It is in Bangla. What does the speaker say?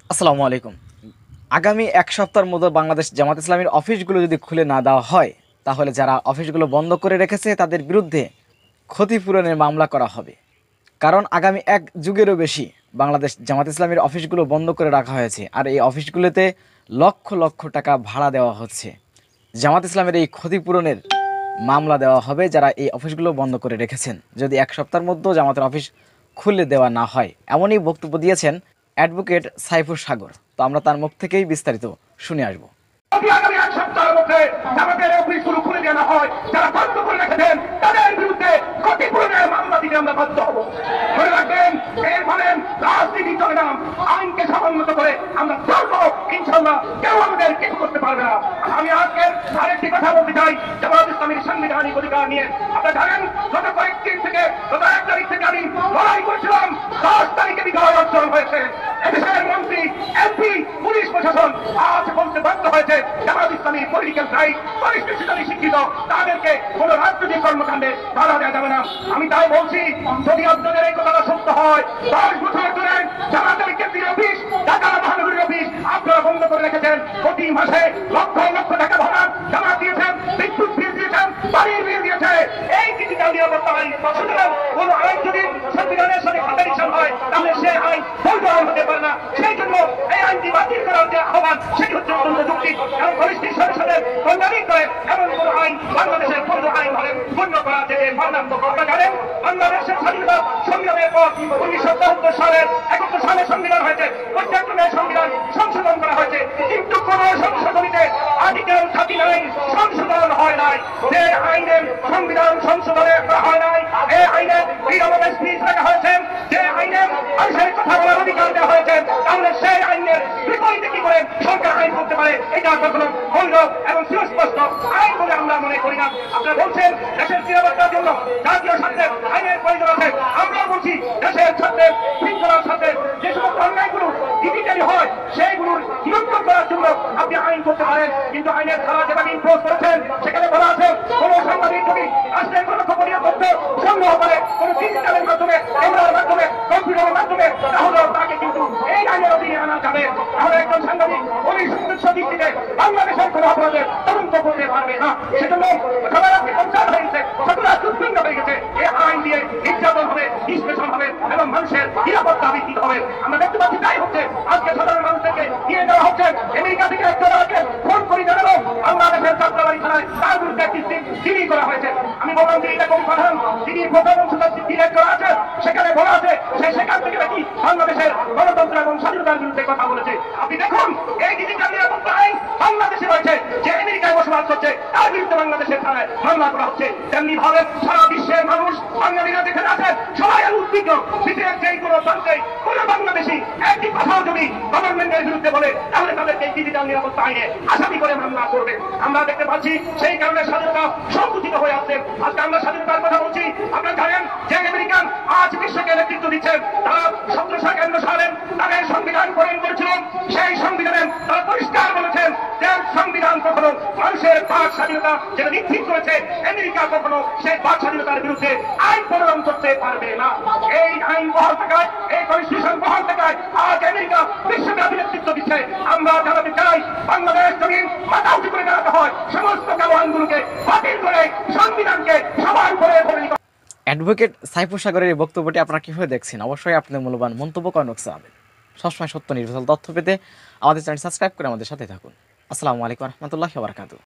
আসসালামু আলাইকুম। আগামী এক সপ্তাহের মধ্যে বাংলাদেশ জামাত ইসলামীর অফিসগুলো যদি খুলে না দেওয়া হয়, তাহলে যারা অফিসগুলো বন্ধ করে রেখেছে তাদের বিরুদ্ধে ক্ষতিপূরণের মামলা করা হবে। কারণ আগামী এক যুগেরও বেশি বাংলাদেশ জামাত ইসলামীর অফিসগুলো বন্ধ করে রাখা হয়েছে, আর এই অফিসগুলোতে লক্ষ লক্ষ টাকা ভাড়া দেওয়া হচ্ছে। জামাত ইসলামের এই ক্ষতিপূরণের মামলা দেওয়া হবে যারা এই অফিসগুলো বন্ধ করে রেখেছেন, যদি এক সপ্তাহের মধ্যেও জামাতের অফিস খুলে দেওয়া না হয়। এমনই বক্তব্য দিয়েছেন অ্যাডভোকেট সাইফুর সাগর। তো আমরা তার মুখ থেকেই বিস্তারিত শুনে আসব। যদি আগামী এক সপ্তাহের মধ্যে আমাদের অফিসগুলো খুলে দেওয়া হয়, যারা বন্ধ করে রেখেছেন তাদের বিরুদ্ধে ক্ষতিপূরণের মামলা দিতে আমরা বাধ্য হব। মনে রাখবেন, এর ফলে রাজনীতি চলে না, আইনকে সমুন্নত করে আমরা চলবো। ইনশাল্লাহ কেউ আমাদের কিছু করতে পারবে না। আমি আজকে আরেকটি কথা বলতে চাই জামাত ইসলামীর সাংবিধানিক অধিকার নিয়ে। আপনারা জানেন, গত কয়েকদিন থেকে, গত 1 তারিখ থেকে আমি লড়াই করেছিলাম। 10 তারিখে বিজয় অর্জন হয়েছে। এদেশের মন্ত্রী, এমপি, পুলিশ প্রশাসন আজ বলতে বাধ্য হয়েছে জামাত ইসলামী পলিটিক্যাল রাইট পরিস্থিতি শিক্ষিত, তাদেরকে কোন রাজনৈতিক কর্মকাণ্ডে বাধা দেওয়া যাবে না। আমি তাই বলছি, যদি আপনাদের এই কথাটা সত্য হয়, 10 বছর ধরে জামাতের কেন্দ্রীয় অফিস, ঢাকা মহানগরীর অফিস আপনারা বন্ধ করে রেখেছেন। প্রতি মাসে লক্ষ লক্ষ টাকা ভাড়া জমা দিয়েছেন, বিদ্যুৎ বিল দিয়েছেন, বাড়ির বিল দিয়েছে। এই ডিজিটাল নিরাপত্তা আইন, সুতরাং কোন আইন যদি সংবিধানের সাথে কম্পারিশন হয়, তাহলে সে আইন বৈধ আইন হতে পারে না। সেই জন্য এই আইনটি বাতিল করার যে আহ্বান, সেটি হচ্ছে অত্যন্ত যৌক্তিক এবং পরিস্থিতি সরকারের কল্যাণী করে এমন কোন আইন বাংলাদেশের বৈধ আইন হলে গণ্য করা যেতে মান্নাত্মক। আপনারা জানেন, বাংলাদেশের স্বাধীনতা সংগ্রামের পর 1972 সালের 71 সালে সংবিধান হয়েছে, 75 সংবিধান সংশোধন করা হয়েছে, কিন্তু কোন সংশোধনীতে আর্টিকেল 39 সংশোধন হয় নাই। যে আইনের সংবিধান সংশোধনে করা হয় নাই, এই আইনে ফ্রিডম অফ স্পিচ রাখা হয়েছে, যে আইনে মানুষের কথা বলার অধিকার দেওয়া হয়েছে, তাহলে সেই আইনের বিপরীতে কি করে সরকার আইন করতে পারে? এটা কখনো বৈধ এবং সুস্পষ্ট আইন বলে আমরা মনে করি না। আপনারা বলছেন দেশের নিরাপত্তার জন্য জাতীয় স্বার্থে আইনের প্রয়োজন আছে। আমরা বলছি দেশের স্বার্থে, শৃঙ্খলার স্বার্থে যে সমস্ত অন্যায়গুলো ডিজিটালি হয়, সেইগুলোর নিয়ন্ত্রণ করার জন্য আপনি আইন করতে পারেন। কিন্তু আইনের ধারা যেভাবে ইম্পোজ করেছেন, সেখানে বলা আছে কোন সাংবাদিক যদি রাষ্ট্রের কোন খবরীয় তথ্য সংগ্রহ করে কোন ডিজিটালের মাধ্যমে, ক্যামেরার মাধ্যমে, কম্পিউটারের মাধ্যমে, তাহলে তাকে কিন্তু এই আইনের অধীনে আনা যাবে। তাহলে একজন সাংবাদিক ওই সুনির্দিষ্ট দিকটিতে বাংলাদেশের কোন অপরাধের তদন্ত করতে পারবে না। সেজন্য সবার আজকে পঞ্চায়েত হয়ে গেছে, সকলে উদ্বিগ্ন হয়ে গেছে। এই আইন দিয়ে নির্যাতন হবে, নিষ্পেষণ হবে এবং মানুষের নিরাপত্তা বিঘ্নিত হবে। আমরা দেখতে পাচ্ছি তাই হচ্ছে। আজকে সাধারণ মানুষদেরকে নিয়ে যাওয়া হচ্ছে। আমেরিকা থেকে একজনকে ফোন করে জানালো বাংলাদেশের যাত্রাবাড়ি থানায় তার বিরুদ্ধে একটি জিডি করা হয়েছে। আমি বললাম যে এটা কোন প্রধান যিনি প্রধান ডিরেক্টর আছে, সেখানে বলা আছে সে সেখান থেকে নাকি বাংলাদেশের গণতন্ত্র এবং স্বাধীনতার বিরুদ্ধে কথা বলেছে। আপনি দেখুন, এই ডিজিটাল নিরাপত্তা আইন বাংলাদেশে রয়েছে, যে আমেরিকায় বসবাস করছে তার বিরুদ্ধে বাংলাদেশের থানায় মামলা করা হচ্ছে। তেমনি ভাবে সারা বিশ্বের মানুষ, বাঙালিরা যেখানে আছেন, সবাই উদ্বিগ্ন। বিশ্বের যে কোনো প্রান্তে কোন বাংলাদেশি একটি কথাও যদি গভর্নমেন্টের বিরুদ্ধে বলে, তাহলে তাদেরকে এই ডিজিটাল নিরাপত্তা আইনে আসামি করে মামলা করবে। আমরা দেখতে পাচ্ছি সেই কারণে স্বাধীনতা সংকুচিত হয়ে আসছে। আজকে আমরা স্বাধীনতার কথা বলছি। আপনারা জানেন যে আমেরিকান আজ বিশ্বকে নেতৃত্ব দিচ্ছেন। তারা 1751 সালে তাদের সংবিধান প্রণয়ন করেছিলেন। সেই সংবিধানে তারা পরিষ্কার বলেছেন যে সংবিধান কখনো মানুষের বাক স্বাধীনতা যেটা নিশ্চিত করেছে, আমেরিকা কখনো সেই বাক স্বাধীনতার বিরুদ্ধে আইন প্রণয়ন করতে পারবে না। এই আইন বহাল থাকায়, এই কনস্টিটিউশন বহাল থাকায় আজ আমেরিকা বিশ্বব্যাপী নেতৃত্ব দিচ্ছে। আমরা জানাতে চাই, বাংলাদেশ জমিন মাথা উঁচু করে দাঁড়াতে হয়, সমস্ত কালো আইনগুলোকে বাতিল করে সংবিধানকে সবার উপরে পরিণত। অ্যাডভোকেট সাইফুর সাগরের এই বক্তব্যটি আপনারা কীভাবে দেখছেন? অবশ্যই আপনাদের মূল্যবান মন্তব্য করেন। সবসময় সত্য নির্ভেজাল তথ্য পেতে আমাদের চ্যানেল সাবস্ক্রাইব করে আমাদের সাথে থাকুন। আসসালামু আলাইকুম রহমতুল্লাহি ওয়া বারাকাতুহু।